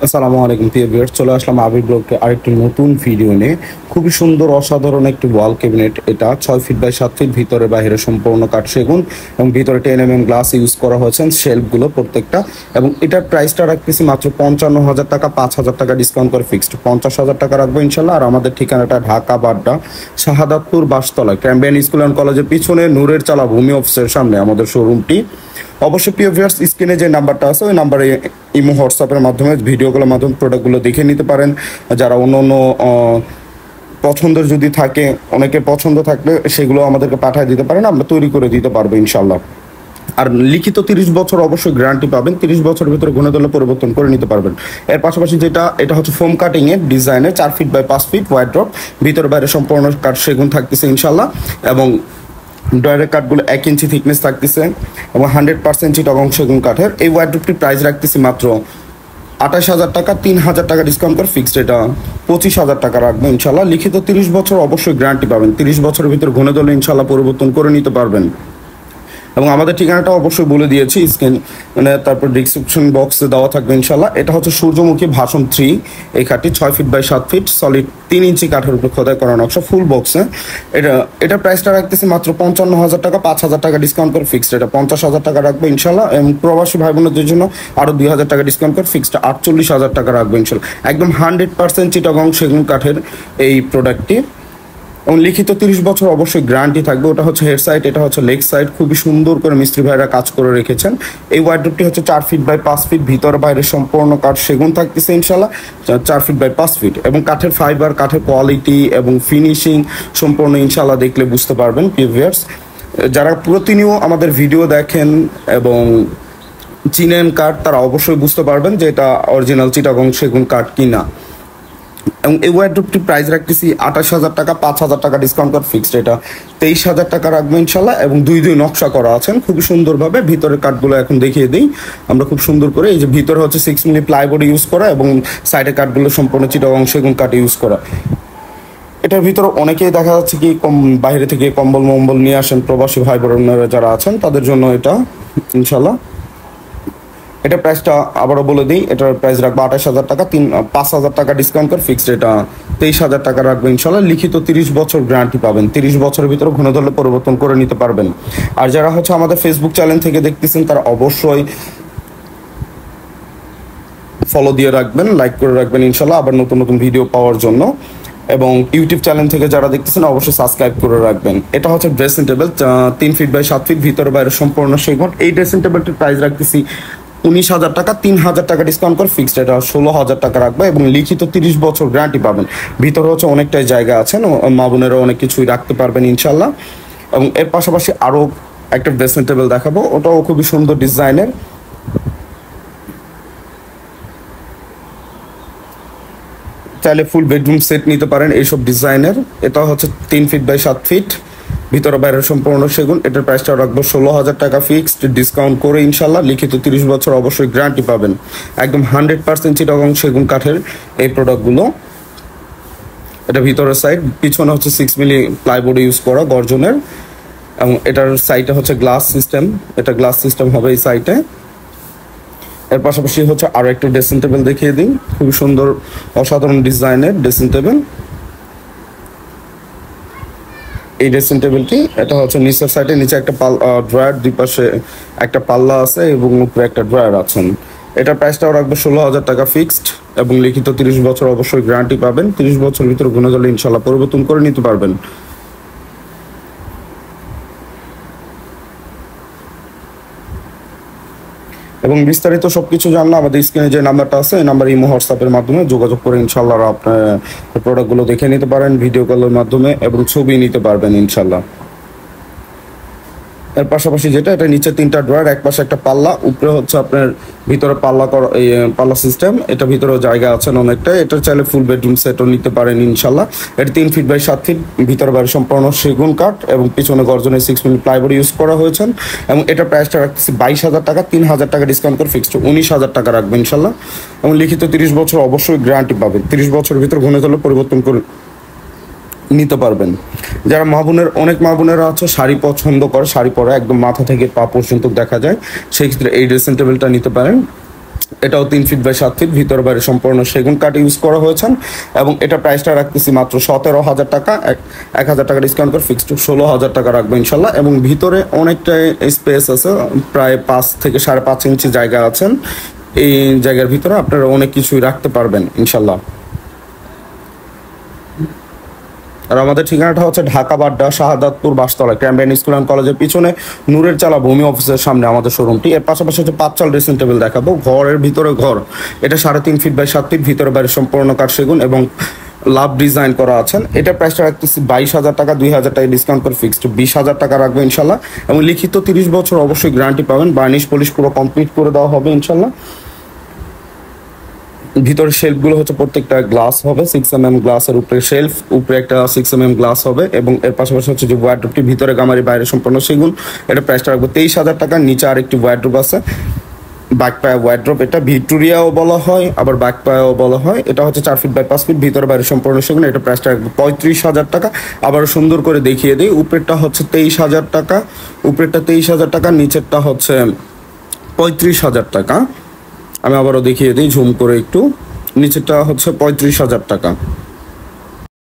আসসালামু আলাইকুম প্রিয় ভিউয়ার্স, চলে আসলাম আবির ব্লগে আরেকটি নতুন ভিডিও নিয়ে। খুবই সুন্দর অসাধারণ একটি ওয়াল ক্যাবিনেট। এটা 6 ফিট বাই 7 ফিট, ভিতরে বাইরে সম্পূর্ণ কাঠ সেগুন এবং ভিতরে 10 mm গ্লাস ইউজ করা হয়েছে শেলফগুলো প্রত্যেকটা। এবং এটার প্রাইসটা রাখতেছি মাত্র 55,000 টাকা, 5,000 টাকা ডিসকাউন্ট করে ফিক্সড 50,000 টাকা রাখবো ইনশাল্লাহ। আর আমাদের ঠিকানাটা Dhaka Badda Shahadatpur Bashtola Cambrian school and কলেজের পিছনে নূরের চালা ভূমি অফিসের সামনে আমাদের শোরুমটি। অবশ্যই প্রিয় ভিউয়ার্স, স্ক্রিনে যে নাম্বারটা আছে ওই নাম্বারে ইমো হোয়াটসঅ্যাপের মাধ্যমে ভিডিওগুলোর মাধ্যমে প্রোডাক্টগুলো দেখে নিতে পারেন। যারা অন্য অন্য পছন্দের যদি থাকে, অনেকে পছন্দ থাকলে সেগুলো আমাদেরকে পাঠিয়ে দিতে পারেন, আমরা তৈরি করে দিতে পারবো ইনশাল্লাহ। আর লিখিত 30 বছর অবশ্যই গ্যারান্টি পাবেন, 30 বছরের ভিতরে গুণে দলে পরিবর্তন করে নিতে পারবেন। এর পাশাপাশি এটা হচ্ছে ফোম কাটিং এর ডিজাইনে 4 feet by 5 feet wide drop, ভিতরে বাইরে সম্পূর্ণ কাঠ সেগুন থাকতেছে ইনশাল্লাহ। এবং ডয়ারের কাঠগুলো 1 ইঞ্চি থিকনেস থাকতেছে এবং 100% চিটাগং সেগুন কাঠের। এই ওয়ার্ডরোবটির প্রাইস রাখতেছি মাত্র 28,000 টাকা, 3,000 টাকা ডিসকাউন্ট করে ফিক্সড এটা 25,000 টাকা রাখবো ইনশাল্লাহ। লিখিত 30 বছর অবশ্যই গ্যারান্টি পাবেন, 30 বছরের ভিতরে ঘুনে দলে ইনশাল্লাহ পরিবর্তন করে নিতে পারবেন। এবং আমাদের ঠিকানাটা অবশ্যই বলে দিয়েছি স্ক্রিন তারপর ডিসক্রিপশন বক্সে দেওয়া থাকবে ইনশাল্লাহ। এটা হচ্ছে সূর্যমুখী ভাষণ 3। এই কাঠটি 6 ফিট বাই 7 ফিট সলিড 3 ইঞ্চি কাঠের উপরে খোদাই করা নকশা ফুল বক্সে। এটার প্রাইসটা রাখতেছি মাত্র 55,000 টাকা, 5,000 টাকা ডিসকাউন্ট করে ফিক্সড এটা 50,000 টাকা রাখবো ইনশাল্লাহ। এবং প্রবাসী ভাই বোনদের জন্য আরও 2,000 টাকা ডিসকাউন্ট করে ফিক্সড 48,000 টাকা রাখবো ইনশাল্লাহ। একদম 100% চিটাগং সেগুন কাঠের এই প্রোডাক্টটি। এবং লিখিত 30 বছর অবশ্যই গ্যারান্টি থাকবে। ওটা হচ্ছে হেড সাইড, এটা হচ্ছে লেগ সাইড। খুবই সুন্দর করে মিস্ত্রি ভাইরা কাজ করে রেখেছেন। এই ওয়ার্ডরোবটি হচ্ছে 4 ফিট বাই 5 ফিট, ভিতর বাইরে সম্পূর্ণ কাঠ সেগুন থাকতেছে ইনশাল্লাহ 4 ফিট বাই 5 ফিট। এবং কাঠের ফাইবার, কাঠের কোয়ালিটি এবং ফিনিশিং সম্পূর্ণ ইনশাল্লাহ দেখলে বুঝতে পারবেন ভিউয়ার্স। যারা প্রতিনিয়ত আমাদের ভিডিও দেখেন এবং চিনেন কাঠ, তারা অবশ্যই বুঝতে পারবেন যে এটা অরিজিনাল চিটাগং সেগুন কাঠ কিনা। এবং এই ওয়ার্ডরোবটির প্রাইস রাখতেছি 28,000 টাকা, 5,000 টাকা ডিসকাউন্ট করে ফিক্সড এটা 23,000 টাকা রাখবো ইনশাল্লাহ। এবং দুই নকশা করা আছেন খুবই সুন্দরভাবে। ভিতরের কাঠগুলো এখন দেখিয়ে দিই আমরা খুব সুন্দর করে। এই যে ভিতরে হচ্ছে 6 মিলি প্লাইবোর্ড ইউজ করা এবং সাইডের কাঠগুলো সম্পূর্ণ চিটাগং সেগুন কাঠ ইউজ করা। এটার ভিতরে অনেকেই দেখা যাচ্ছে কি বাইরে থেকে কম্বল মম্বল নিয়ে আসেন, প্রবাসী ভাই বোনেরা যারা আছেন তাদের জন্য এটা ইনশাল্লাহ। এটা প্রাইসটা আবারও বলে দিই, এটার প্রাইস রাখবো 28,000 টাকা, 5,000 টাকা ডিসকাউন্ট করে ফিক্সড এটা 23,000 টাকা রাখবো ইনশাল্লাহ। লিখিত 30 বছর গ্যারান্টি পাবেন, 30 বছরের ভিতরে ঘুনে ধরলে পরিবর্তন করে নিতে পারবেন। আর যারা হচ্ছে আমাদের ফেসবুক চ্যানেল থেকে দেখতেছেন তারা অবশ্যই ফলো দিয়ে রাখবেন, লাইক করে রাখবেন ইনশাল্লাহ আবার নতুন নতুন ভিডিও পাওয়ার জন্য। এবং ইউটিউব চ্যানেল থেকে যারা দেখতেছেন অবশ্যই সাবস্ক্রাইব করে রাখবেন। এটা হচ্ছে dressing table 3 feet by 7 feet, ভিতরে বাইরে সম্পূর্ণ সেগুন। এই ড্রেসিং টেবিলটির প্রাইস রাখতেছি 19,000 টাকা, 3,000 টাকা ডিসকাউন্ট করে ফিক্সড এটা 16,000 টাকা রাখবো। এবং লিখিত 30 বছর গ্যারান্টি পাবেন। ভিতরে হচ্ছে অনেকটাই জায়গা আছেন, মা বোনেরা অনেক কিছুই রাখতে পারবেন ইনশাল্লাহ। এবং এর পাশাপাশি আরও একটা ড্রেসিং টেবিল দেখাবো, ওটাও খুবই সুন্দর ডিজাইনের। চাইলে ফুল বেডরুম সেট নিতে পারেন এইসব ডিজাইনের। এটা হচ্ছে 3 ফিট বাই 7 ফিট, ভিতরে বাইরে সম্পূর্ণ সেগুন। এটার প্রাইসটা রাখবো 16,000 টাকা ফিক্সড ডিসকাউন্ট করে ইনশাল্লাহ। লিখিত 30 বছর অবশ্যই গ্যারান্টি পাবেন, একদম 100% চিটাগং সেগুন কাঠের এই প্রোডাক্টগুলো। এটা ভিতরের সাইড, পিছনে হচ্ছে 6 মিলি প্লাইবোর্ড ইউজ করা গর্জনের। এবং এটার সাইডে হচ্ছে গ্লাস সিস্টেম, এটা গ্লাস সিস্টেম হবে এই সাইডে। এর পাশাপাশি হচ্ছে আরও একটা ড্রেসিং টেবিল দেখিয়ে দিই, খুবই সুন্দর অসাধারণ ডিজাইনের ড্রেসিং টেবিল। এই ড্রেসিং টেবিলটি এটা হচ্ছে নিচের সাইডে, নিচে একটা ড্রয়ার, দুই পাশে একটা পাল্লা আছে এবং উপরে একটা ড্রয়ার আছেন। এটার প্রাইসটাও রাখবো 16,000 টাকা ফিক্সড। এবং লিখিত 30 বছর অবশ্যই গ্যারান্টি পাবেন, 30 বছর ভিতরে গুণে গেলে ইনশাল্লাহ পরিবর্তন করে নিতে পারবেন। এবং বিস্তারিত সবকিছু জানলে আমাদের স্ক্রিনে যে নাম্বারটা আছে এই নাম্বার ইমো হোয়াটসঅ্যাপের মাধ্যমে যোগাযোগ করে ইনশাল্লাহ আপনার প্রোডাক্টগুলো দেখে নিতে পারেন ভিডিও কলের মাধ্যমে এবং ছবি নিতে পারবেন ইনশাল্লাহ। এর পাশাপাশি এটা নিচে 3টা ড্রয়ার, এক পাশে একটা পাল্লা, উপরে হচ্ছে আপনার ভিতরে পাল্লা করা পাল্লা সিস্টেম। এটা ভিতরেও জায়গা আছেন অনেকটা। এটা চাইলে ফুল বেডরুম সেটও নিতে পারেন ইনশাল্লাহ। এটা 3 ফিট বাই 7 ফিট, ভিতরে বাইরে সম্পূর্ণ সেগুন কাঠ এবং পিছনে গর্জনের 6 মিলি প্লাইবোর্ড ইউজ করা হয়েছে। এবং এটা প্রাইসটা রাখতেছি 22,000 টাকা, 3,000 টাকা ডিসকাউন্ট করে ফিক্সড 19,000 টাকা রাখবেন ইনশাল্লাহ। এবং লিখিত 30 বছর অবশ্যই গ্যারান্টি পাবেন, 30 বছরের ভিতরে ঘুনে গেলে পরিবর্তন করে নিতে পারবেন। যারা অনেক মা বোনেরা আছে শাড়ি পছন্দ করে, শাড়ি পরে একদম মাথা থেকে পা পর্যন্ত দেখা যায়, সেই ক্ষেত্রে এই ড্রেসিং টেবিলটা নিতে পারেন। এটাও 3 ফিট বাই 7 ফিট, ভিতর বাইরে সম্পূর্ণ সেগুন কাঠ ইউজ করা হয়েছে। এবং এটা প্রাইসটা রাখতেছি মাত্র 17,000 টাকা, 1,000 টাকা ডিসকাউন্ট করে ফিক্সড 16,000 টাকা রাখবো ইনশাল্লাহ। এবং ভিতরে অনেকটা স্পেস আছে, প্রায় 5 থেকে 5.5 ইঞ্চি জায়গা আছেন। এই জায়গার ভিতরে আপনারা অনেক কিছুই রাখতে পারবেন ইনশাল্লাহ। আর আমাদের ঠিকানাটা হচ্ছে Dhaka Badda Shahadatpur Bashtola, Cambrian school and কলেজের পিছনে নূরের চালা ভূমি অফিসের সামনে আমাদের শোরুমটি। এর পাশাপাশি হচ্ছে 5 চাল ড্রেসিং টেবিল দেখাবো। ঘরের ভিতরে ঘর, এটা 3.5 ফিট বাই 7 ফিট, ভিতরে বাইরে সম্পূর্ণ কাঠ সেগুন এবং লাভ ডিজাইন করা আছেন। এটা প্রাইসটা রাখতেছি 22,000 টাকা, 2,000 টাকা ডিসকাউন্ট করে ফিক্সড 20,000 টাকা রাখবো ইনশাল্লাহ। এবং লিখিত 30 বছর অবশ্যই গ্যারান্টি পাবেন, বার্নিশ পলিশ পুরো কমপ্লিট করে দেওয়া হবে ইনশাল্লাহ। ভিতরে শেলফগুলো হচ্ছে প্রত্যেকটা গ্লাস হবে, 6mm গ্লাসের উপরে শেলফ, উপরে একটা 6mm গ্লাস হবে। এবং এর পাশাপাশি হচ্ছে যে ওয়ার্ড্রোবটি ভিতরে গামারি বাইরে সম্পূর্ণ সেগুন, এটা প্রাইসটা রাখবো 23,000 টাকা। নিচে আরেকটি ওয়ার্ড্রোব আছে, ব্যাক পায়া ওয়ার্ড্রোব, এটা ভিক্টোরিয়াও বলা হয় আবার ব্যাক পায়াও বলা হয়। এটা হচ্ছে 4 ফিট বাই 5 ফিট, ভিতরে বাইরে সম্পূর্ণ সেগুন, এটা প্রাইসটা রাখবো 35,000 টাকা। আবার সুন্দর করে দেখিয়ে দিই, উপরেরটা হচ্ছে 23,000 টাকা, উপরেরটা 23,000 টাকা, নিচেরটা হচ্ছে 35,000 টাকা। আমি আবারও দেখিয়ে দিই ঝুম করে একটু, নিচেরটা হচ্ছে 35,000 টাকা।